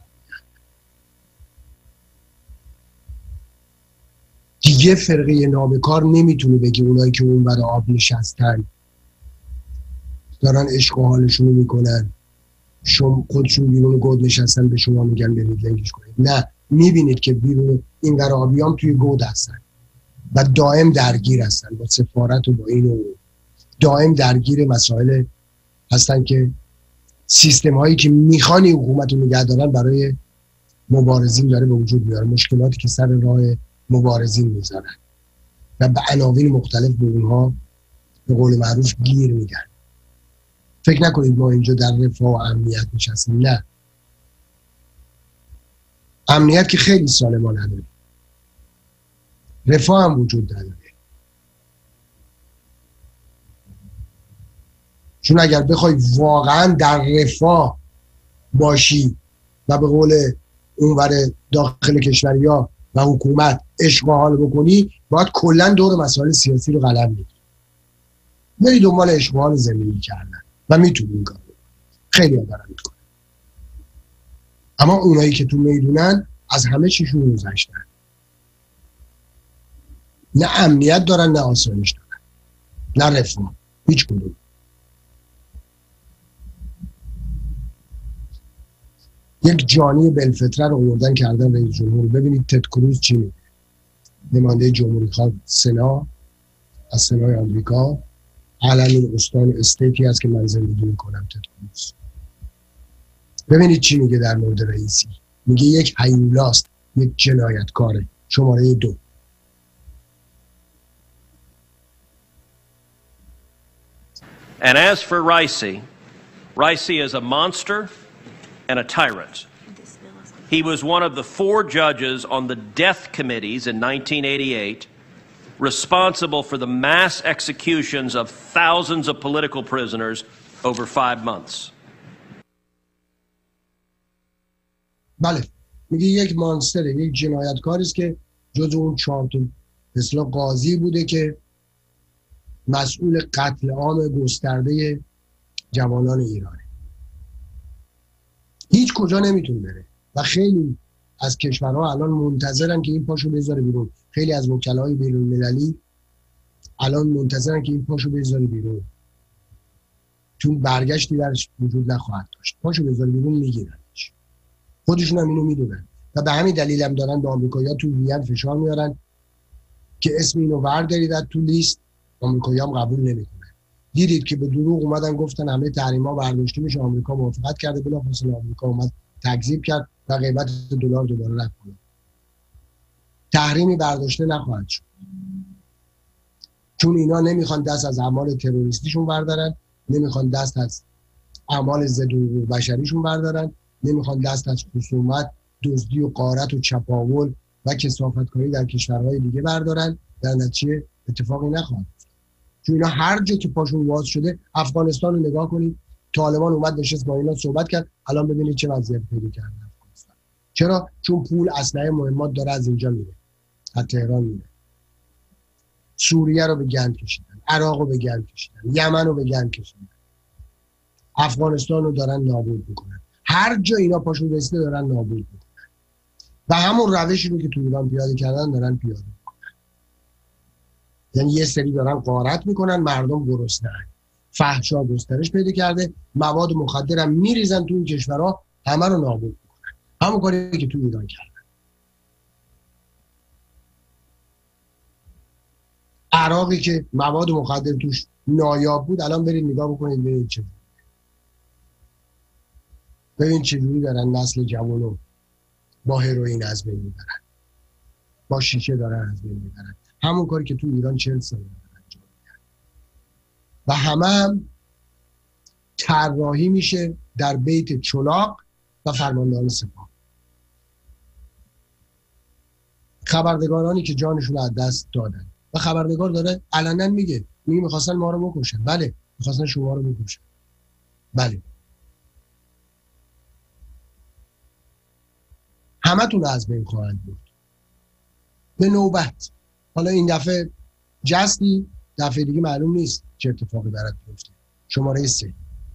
Speaker 3: دیگه فرقه نابکار نمیتونه بگه اونایی که اون برای آب نشستن دارن عشق و حالشون رو میکنن شما خودشون بیرون گود نشستن به شما میگن برید لنگش کنید. نه، میبینید که بیرون این برای آبیام توی گود هستن و دائم درگیر هستن با سفارت و با این و دائم درگیر مسائل هستن که سیستم هایی که میخوان حکومت رو نگه دارن برای مبارزین داره به وجود میاره. مشکلاتی که سر راه مبارزین میذارن و به عناوین مختلف به اونها به قول معروف گیر میدن. فکر نکنید ما اینجا در رفاه و امنیت نشستیم. نه، امنیت که خیلی سال ما نداره، رفاه هم وجود نداره. چون اگر بخوای واقعا در رفاه باشی و به قول اونور داخل کشوری ها و حکومت عشق و حال بکنی باید کلا دور مسائل سیاسی رو قلم بگیری، بری دنبال عشق و حال زندگی کردن و میتونی این کار رو. خیلی ها دارن میکنن، اما اونایی که تو میدونن از همه چیشون گذشتن، نه امنیت دارن نه آسایش دارن نه رفاه، هیچ کدوم. یک جانی بلفتره رو آوردن کردن رئیس جمهور. ببینید تد کروز چی میگه، نماینده جمهوری خواه سنا از سنای آمریکا، علم استان استیتی هست که من زندگی میکنم تد کروز. ببینید چی میگه در مورد رئیسی، میگه یک هیولاست، یک جنایتکاره. شماره دو.
Speaker 13: And as for Raisi, Raisi is a monster and a tyrant. He was one of the four judges on the death committees in nineteen eighty-eight responsible for the mass executions of thousands of political prisoners over five months.
Speaker 3: بله، میگه یک مانستره، یک جنایتکاری است که جز اون چهار تا اصلاح قاضی بوده که مسئول قتل عام گسترده جوانان ایرانه. هیچ کجا نمیتونه بره و خیلی از کشورها الان منتظرن که این پاشو بذاره بیرون. خیلی از وکلای بین‌المللی الان منتظرن که این پاشو بذاره بیرون، چون برگشتی درش وجود نخواهد داشت. پاشو بذاره بیرون میگیرنش، خودشون هم اینو میدونن و به همین دلیل هم دارن به آمریکایی‌ها تو وین فشار میارن که اسم اینو وردارید از تو لیست. آمریکایی‌ها هم قبول نمیکنن. دیدید که به دروغ اومدن گفتن همه تحریم‌ها برداشته میشه، آمریکا موافقت کرده، بلافاصله آمریکا اومد تکذیب کرد و قیمت دلار دوباره رفت بالا. تحریمی برداشته نخواهد شد، چون اینا نمیخوان دست از اعمال تروریستیشون بردارن، نمیخوان دست از اعمال ضد حقوق بشریشون بردارن، نمیخوان دست از خصومت، دزدی و غارت و چپاول و کثافتکاری در کشورهای دیگه بردارن. در نتیجه اتفاقی نخواهد افتاد، چون اینا هر جا که پاشون باز شده. افغانستان رو نگاه کنید، طالبان اومد نشست با اینا صحبت کرد، الان ببینید چه وضعیت پیدا کرده افغانستان. چرا؟ چون پول اسلحه مهمات داره از اینجا میره، از تهران میره. سوریه رو به گند کشیدن، عراق رو به گند کشیدن، یمن رو به گند کشیدن، افغانستان رو دارن نابود میکنن. هر جا اینا پاشون رسیده دارن نابود میکنن و همون روشی رو که تو ایران پیاده کردن دارن پیاده میکنن. یعنی یه سری دارن غارت میکنن، مردم گرسنه‌اند، فحشا گسترش پیدا کرده، مواد مخدر هم میریزن تو این کشورها، همه رو نابود میکنن. همون کاری که تو ایران کردن. عراقی که مواد مخدر توش نایاب بود، الان برید نگاه بکنید ببینید چه ببین چجوری دارن نسل جوانو با هروئین از بین میبرن، با شیشه دارن از بین میبرن. همون کاری که تو ایران چهل سال دارن انجام میدن و همه هم طراحی میشه در بیت چلاق و فرماندهان سپاه. خبرنگارانی که جانشون از دست دادن و خبرنگار داره علنا میگه میگه میخواستن ما رو بکشن. بله میخواستن شما رو بکشن. بله همه تون از بین خواهند بود به نوبت. حالا این دفعه جستی، دفعه دیگه معلوم نیست چه اتفاقی برات بیفته. شماره سه.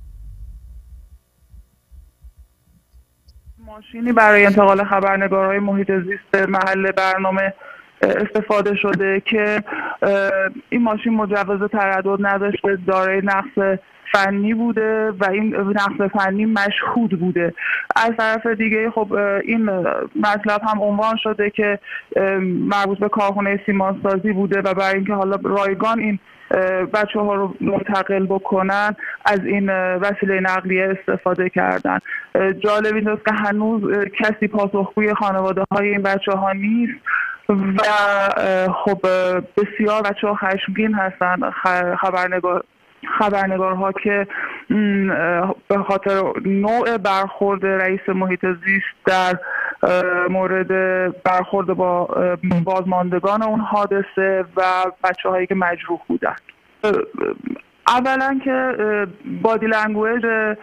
Speaker 14: ماشینی برای انتقال خبرنگارهای محیط زیست به محل برنامه استفاده شده که این ماشین مجوز تردد نداشته، دارای نقص فنی بوده و این نقص فنی مشهود بوده. از طرف دیگه خب این مطلب هم عنوان شده که مربوط به کارخانه سیمانسازی بوده و برای اینکه حالا رایگان این بچه ها رو منتقل بکنن از این وسیله نقلیه استفاده کردن. جالب این است که هنوز کسی پاسخگوی خانواده های این بچه ها نیست و خب بسیار بچه ها خشمگین هستن. خبرنگار خبرنگارها که به خاطر نوع برخورد رئیس محیط زیست در مورد برخورد با بازماندگان اون حادثه و بچه هایی که مجروح بودن. اولا که بادی لنگویج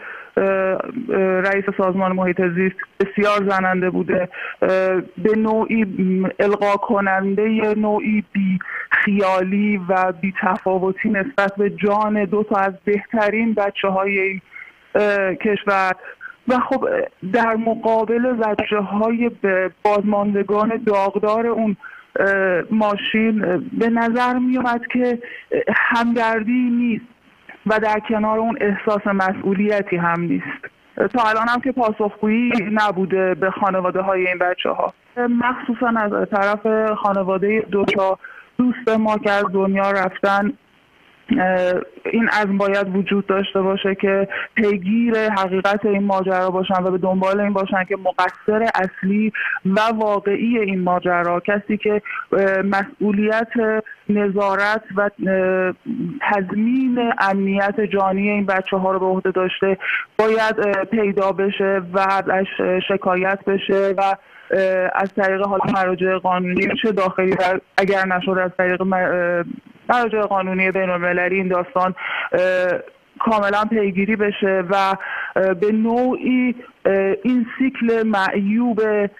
Speaker 14: رئیس سازمان محیط زیست بسیار زننده بوده، به نوعی القا کننده، نوعی بی خیالی و بی تفاوتی نسبت به جان دو تا از بهترین بچه های این کشور و خب در مقابل بچه های بازماندگان داغدار اون ماشین به نظر می اومد که همدردی نیست و در کنار اون احساس مسئولیتی هم نیست. تا الان هم که پاسخگویی نبوده به خانواده های این بچه ها، مخصوصا از طرف خانواده دو تا دوست ما که از دنیا رفتن. این عزم باید وجود داشته باشه که پیگیر حقیقت این ماجرا باشن و به دنبال این باشن که مقصر اصلی و واقعی این ماجرا، کسی که مسئولیت نظارت و تضمین امنیت جانی این بچه ها رو به عهده داشته، باید پیدا بشه و ازش شکایت بشه و از طریق حالا مراجع قانونی چه داخلی و اگر نشد از طریق مراجع قانونی بین المللی این داستان کاملا پیگیری بشه و به نوعی این سیکل معیوب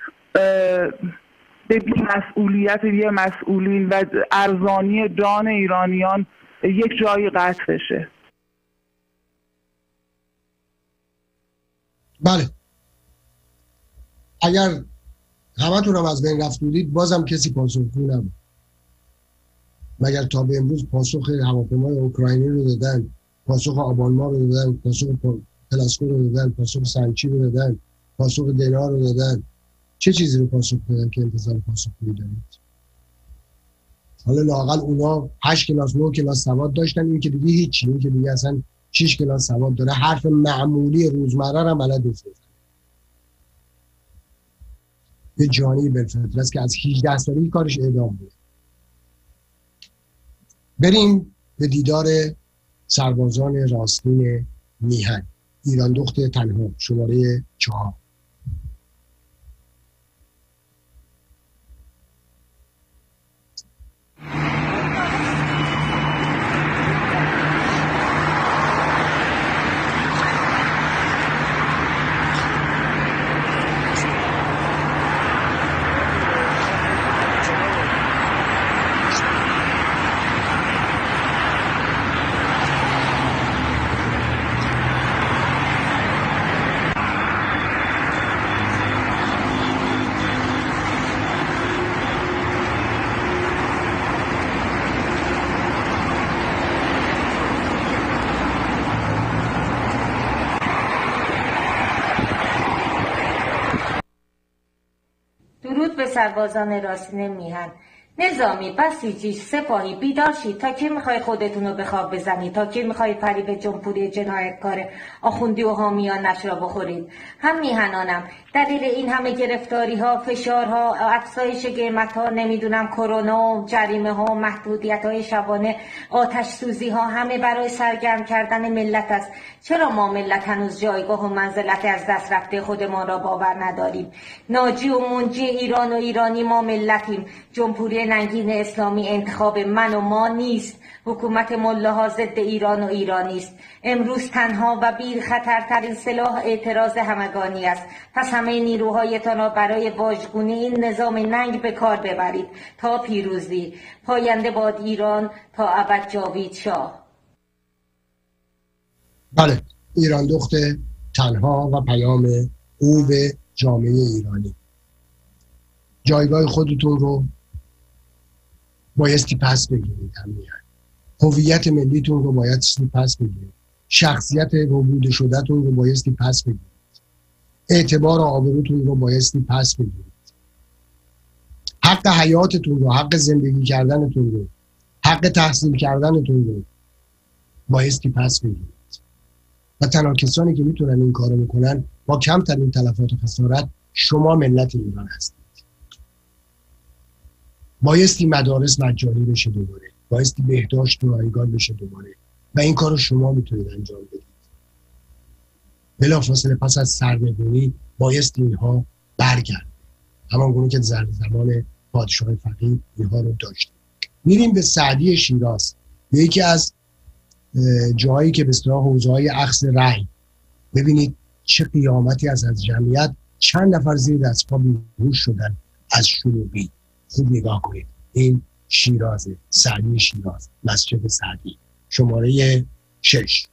Speaker 14: به بی‌مسئولیت یه مسئولین و ارزانی جان ایرانیان یک جایی قطع بشه.
Speaker 3: بله اگر همه تون هم از بین رفت بودید بازم کسی پاسخگو نبود، مگر تا به امروز پاسخ هواپیمای اوکراینی رو دادن، پاسخ آبانما رو دادن، پاسخ پلاسکو رو دادن، پاسخ سنچی رو دادن، پاسخ دینا رو دادن. چه چیزی رو پاسخ دادن که انتظار پاسخگویی دارید؟ حالا لااقل اونا هشت کلاس نه کلاس سواد داشتن، این که دیگه هیچی، این که دیگه اصلا شش کلاس سواد داره، حرف معمولی روزمره رو بلد نیست. یه جانی بالفطره است که از هجده سالگی کارش اعدام بود. بریم به دیدار سربازان راستین میهن، ایران دخت تنها، شماره چهار.
Speaker 15: سربازان راستین میهن. نظامی، بسیجی، سپاهی بیدار شید. تا کی میخوای خودتون رو به خواب بزنید؟ تا کی میخوای فریب جمهوری جنایتکار آخوندی و حامیانش را بخورید؟ هم میهنانم دلیل این همه گرفتاری ها، فشارها، افزایش قیمت ها، نمیدونم کرونا، جریمه ها، محدودیت های شبانه، آتش سوزی ها، همه برای سرگرم کردن ملت است. چرا ما ملت هنوز جایگاه و منزلت از دست رفته خودمان را باور نداریم؟ ناجی و منجی ایران و ایرانی ما ملتیم. جمهوری ننگین اسلامی انتخاب من و ما نیست. حکومت ملاها ضد ایران و ایرانی است. امروز تنها و بی خطرترین سلاح اعتراض همگانی است. پس همه نیروهایتان را برای واژگونی این نظام ننگ به کار ببرید تا پیروزی. پاینده باد ایران تا ابد جاوید شاه.
Speaker 3: بله، ایران دخت تنها و پیام او به جامعه ایرانی. جایگاه خودتون رو بایستی پس بگیرید. همین هویت ملیتون رو بایستی پس بگیرید. شخصیت ربوده شدهتون رو بایستی پس بگیرید. اعتبار و آبروتون رو بایستی پس بگیرید. حق حیاتتون رو، حق زندگی کردنتون رو، حق تحصیل کردنتون رو بایستی پس بگیرید. و تنها کسانی که میتونن این کارو بکنن با کمترین تلفات و خسارت شما ملت ایران هستید. بایستی مدارس مجانی بشه دوباره، بایستی بهداشت رایگان بشه دوباره و این کارو شما میتونید انجام بدید. بلافاصله پس از سرنگونی بایستی اینها برگرد، همان گونه که در زمان پادشاه فقیه اینها رو داشتیم. میریم به سعدی شیراز، یکی از جایی که به اصطلاح حوزه‌های اخذ رأی. ببینید چه قیامتی از از جمعیت، چند نفر زیر دست پا بیهوش شدن از شلوغی. خوب نگاه کنید، این شیراز، سعدی شیراز، مسجد سعدی، شماره شش.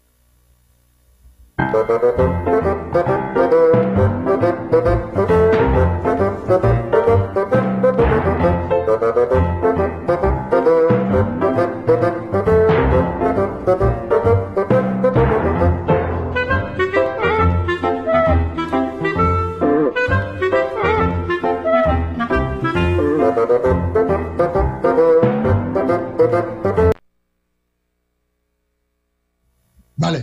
Speaker 3: بله،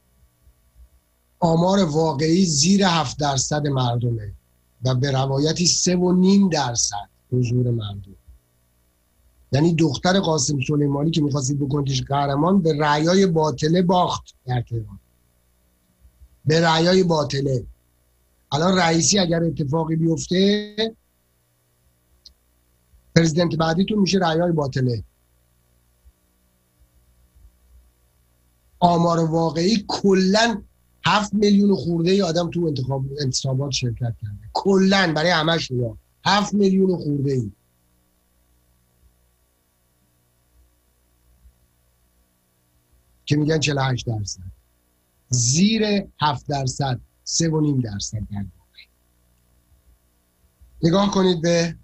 Speaker 3: آمار واقعی زیر هفت درصد مردمه و به روایتی سه و نیم درصد حضور مردم. یعنی دختر قاسم سلیمانی که میخواستید بکنیدش قهرمان به رأیای باطله باخت در تهران، به رأیای باطله. الان رئیسی اگر اتفاقی بیفته پرزیدنت بعدیتون میشه رأیای باطله. آمار واقعی کلن هفت میلیون خورده ای آدم تو انتخاب انتصابات شرکت کرده، کلن برای همه شما هفت میلیون خورده ای. که میگن چهل و هشت درصد، زیر هفت درصد، سه و نیم درصد. در نگاه کنید به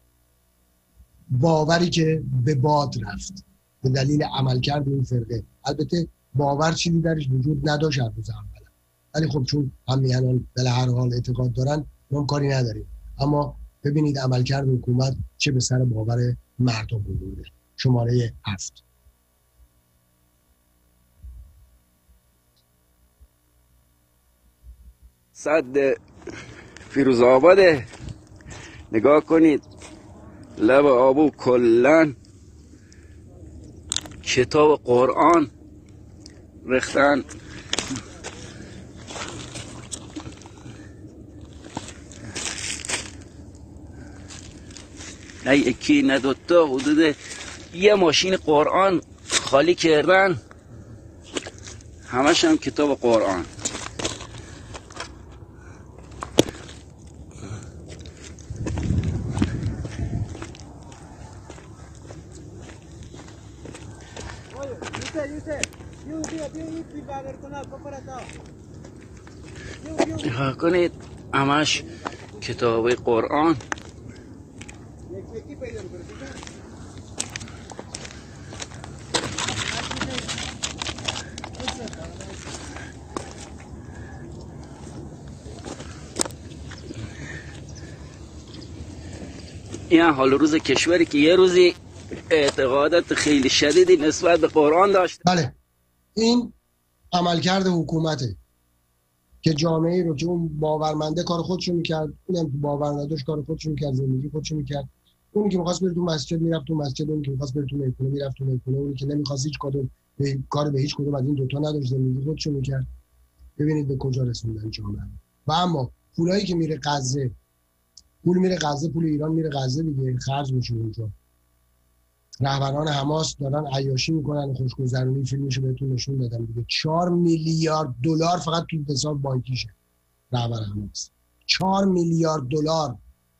Speaker 3: باوری که به باد رفت به دلیل عملکرد این فرقه. البته باور چیزی درش وجود نداشت از روز اول، ولی خب چون همیهنان به هر حال اعتقاد دارن ما کاری نداریم. اما ببینید عملکرد حکومت چه به سر باور مردم بوده. شماره هفت.
Speaker 16: صد فیروز آباده، نگاه کنید لب آبو کلن کتاب قرآن ریختن. نه یکی نه دوتا، حدود یه ماشین قرآن خالی کردن، همش هم کتاب قرآن. نگاه کنید همش کتاب قرآن. این حال روز کشوری که یه روزی اعتقادات خیلی شدیدی نسبت به قرآن داشت.
Speaker 3: بله این عملکرد حکومته که جامعه رو که اون باورمنده کار خودشو میکرد، اونم که باور نداشت کار خودشو میکرد، زندگی خودشو میکرد. اونی که می‌خواست بره تو مسجد میرفت تو مسجد، اونی که می‌خواست بره تو میخونه میرفت تو میخونه، اونی که نمی‌خواست هیچ کدوم به کار به هیچ کدوم از این دوتا نداشت، زندگی خودشو میکرد. ببینید به کجا رسوندن جامعه. و اما پولایی که میره غزه، پول میره غزه، پول ایران میره غزه دیگه، خرج میشه اونجا. رهبران حماس دارن عیاشی میکنن، خوشگذرونی، فیلمشو بهتون نشون دادم دیگه. چهار میلیارد دلار فقط تو حساب بانکیشه رهبر حماس. چهار میلیارد دلار.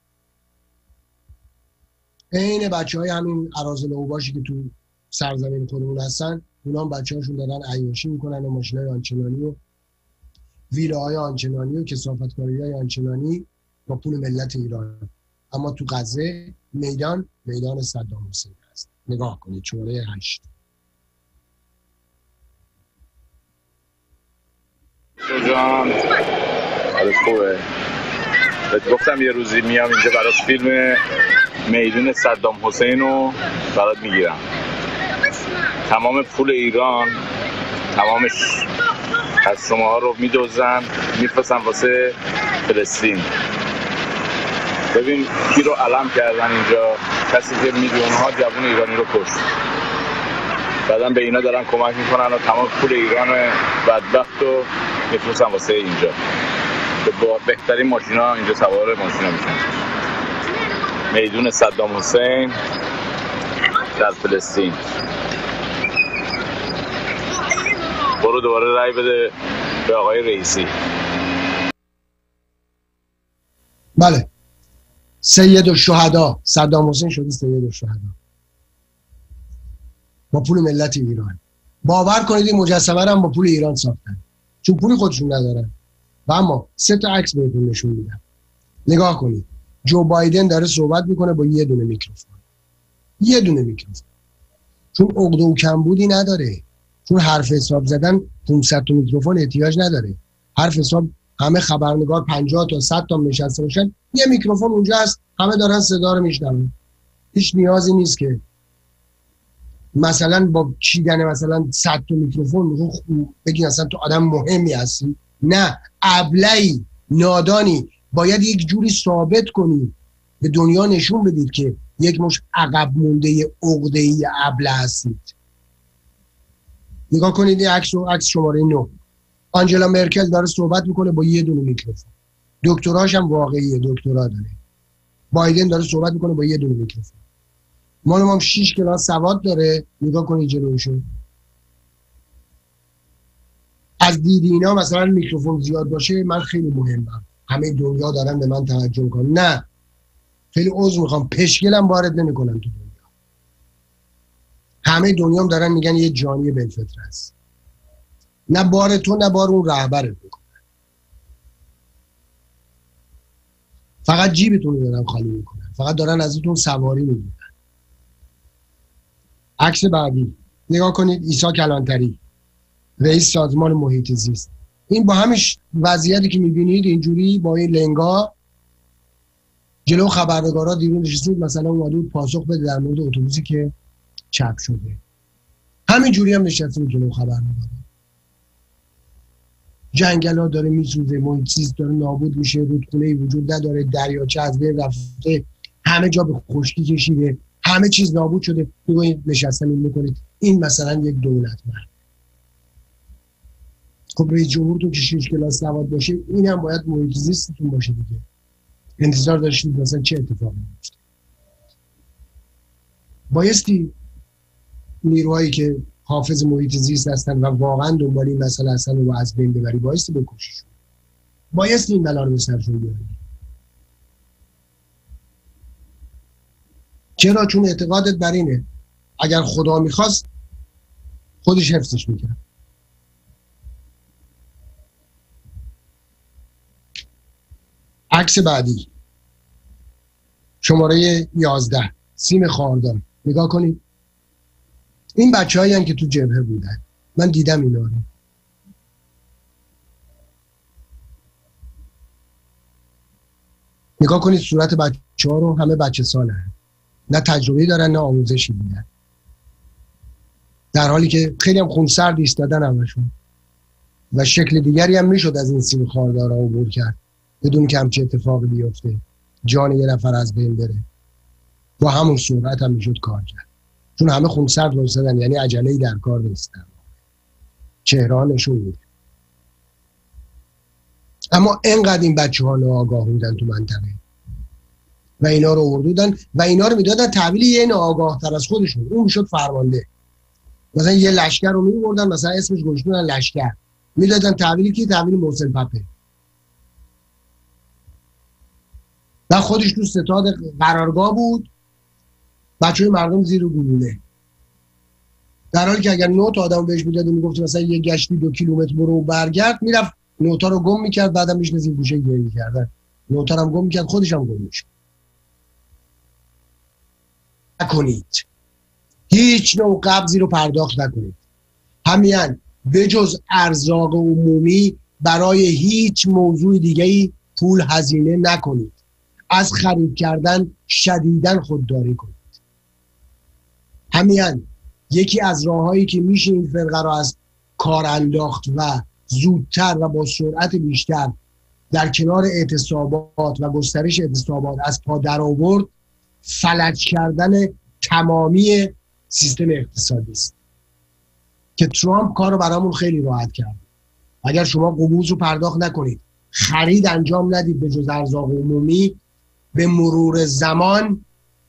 Speaker 3: عین بچهای همین اراذل اوباشی که تو سرزمین خودمون هستن، اونا هم بچه‌هاشون دارن عیاشی میکنن و ماشینای آنچنانی و ویلاهای آنچنانی و کثافتکاری‌های آنچنانی با پول ملت ایران. اما تو غزه میدان میدان صدام حسین است. نگاه کنید شماره هشت.
Speaker 7: جان حالت خوبه؟ بهت گفتم یه روزی میام اینجا برات فیلم میدون صدام حسین رو برات میگیرم. تمام پول ایران تمامش از شماها رو میدوزن میفرستن واسه فلسطین. ببین کی رو علم کردن اینجا، کسی که میلیون‌ها جوان ایرانی رو کشت. بعدم به اینا دارن کمک میکنن و تمام پول ایران بدبخت رو میفرستن واسه اینجا. با بهترین ماشینا اینجا سوار ماشینا میشن. میدون صدام حسین در فلسطین. برو دوباره رای بده به آقای رئیسی.
Speaker 3: بله سید الشهدا صدام حسین شده سید الشهدا با پول ملت ایران. باور کنید این مجسمه رو هم با پول ایران ساختن چون پول خودشون ندارن. و اما سه تا عکس بهتون نشون میدم. نگاه کنید. جو بایدن داره صحبت میکنه با یه دونه میکروفون. یه دونه میکروفون. چون عقده و کمبودی نداره. چون حرف حساب زدن پانصد تا میکروفون احتیاج نداره. حرف حساب همه خبرنگار پنجاه تا صد تا نشسته باشن، یه میکروفون اونجا هست، همه دارن صدا رو میشنون. هیچ نیازی نیست که مثلا با چیدن مثلا صد تا میکروفون بگین اصلا تو آدم مهمی هستی. نه، ابلهی نادانی. باید یک جوری ثابت کنی به دنیا نشون بدید که یک مش عقب مونده عقده‌ای ابله هستید. نگاه کنید این عکس رو، عکس شماره نه. آنجلا مرکل داره صحبت میکنه با یه دونه میکروفون. دکتراش هم واقعیه، دکترا داره. بایدن داره صحبت میکنه با یه دونه میکروفون. مال ما هم شش کلاس سواد داره. نگاه کنید جلوشو. از دید اینا مثلا میکروفون زیاد باشه من خیلی مهمم، همه دنیا دارن به من توجه کنن. نه، خیلی عذر میخوام، پشگلم وارد نمیکنم تو دنیا. همه دنیا هم دارن میگن یه جانی بالفطره است. نه بار تو نه بار اون رهبرت بکنن. فقط جیبتون رو دارن خالی میکنن، فقط دارن ازتون سواری میگیرن. عکس بعدی نگاه کنید. عیسی کلانتری رئیس سازمان محیط زیست. این با همش وضعیتی که میبینید اینجوری با این لنگا جلو خبرنگارا دیرون نشستید، مثلا اومده بود پاسخ بده در مورد اتوبوسی که چپ شده. همین جوری هم نشستید جلو خبرنگارا. جنگل ها داره میسوزه، محیط زیست داره نابود میشه، رودخونه‌ای وجود نداره، دریاچه از بین رفته، همه جا به خشکی کشیده، همه چیز نابود شده. میگوید نشستن این میکنید این مثلا یک دولت مرد. خب رئیس جمهورتون که شش کلاس سواد باشه، این هم باید محیط زیستتون باشه دیگه. انتظار داشتید مثلا چه اتفاقی میفته؟ بایستی نیروهایی که حافظ محیط زیست هستن و واقعا دنبال این مسئله هستن و از بین ببری، بایستی بکشیشون. بایستی این بلا رو به سرشون بیاری. چرا؟ چون اعتقادت بر اینه اگر خدا میخواست خودش حفظش میکرد. عکس بعدی شماره یازده. سیم خاردار. نگاه کنید. این بچه هایی هم که تو جبهه بودن، من دیدم اینا رو. نگاه کنید صورت بچه ها رو همه بچه سالن، نه تجربه دارن نه آموزشی دیدن، در حالی که خیلی هم خونسرد ایستادن همشون و شکل دیگری هم میشد از این سیم خاردارا عبور کرد بدون که همچه اتفاقی بیفته، جان یه نفر از بین بره. با همون سرعت هم میشد کار کرد، چون همه خونسرد وایسادن، یعنی عجله‌ای در کار نیستن، چهره ها نشون میده. اما اینقدر این بچه ها ناآگاه بودن تو منطقه و اینا رو آوردن و اینا رو میدادن تحویل یه ناآگاه تر از خودشون، اون میشد فرمانده. مثلا یه لشکر رو میبردن، مثلا اسمش گذاشتن لشکر، میدادن تحویل کی؟ تحویل محسن پپه. و خودش تو ستاد قرارگاه بود، بچه‌های مردم زیر گلوله، در حالی که اگر نوت آدم بهش میداد میگفت مثلا یه گشتی دو کیلومتر برو و برگرد، میرفت نوتا رو گم میکرد، بعدم میشنه زیر گوشه گریه کردن، نوتا رو هم گم میکرد، خودش هم گم میشد. نکنید، هیچ نوع قبضی رو پرداخت نکنید. همین بجز ارزاق عمومی برای هیچ موضوع دیگه‌ای پول هزینه نکنید. از خرید کردن شدیداً خودداری کنید. همین یکی از راههایی که میشه این فرقه رو از کار انداخت و زودتر و با سرعت بیشتر در کنار اعتصابات و گسترش اعتصابات از پا در آورد، فلج کردن تمامی سیستم اقتصادی است که ترامپ کار رو برامون خیلی راحت کرد. اگر شما قبوز رو پرداخت نکنید، خرید انجام ندید به جز ارزاق عمومی، به مرور زمان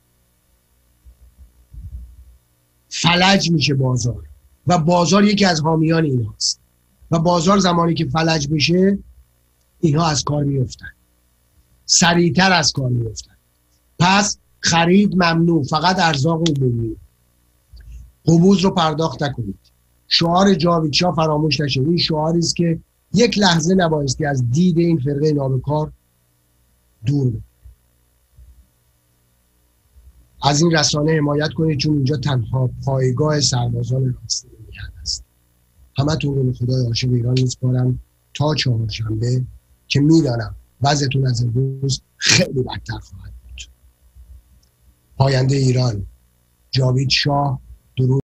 Speaker 3: فلج میشه بازار و بازار یکی از حامیان این هاست و بازار زمانی که فلج بشه اینها از کار میفتن، سریعتر از کار میفتن. پس خرید ممنوع، فقط ارزاق عمومی. قبوز رو پرداخت نکنید. شعار جاوید شاه فراموش نشه. این شعاری است که یک لحظه نبایستی از دید این فرقه نابکار دور بره. از این رسانه حمایت کنید، چون اینجا تنها پایگاه سربازان راستین میهن است. همتون رو به خدای عاشق ایران میسپارم تا چهارشنبه که میدانم وضعتون از امروز خیلی بدتر خواهد بود. پاینده ایران، جاوید شاه. درود.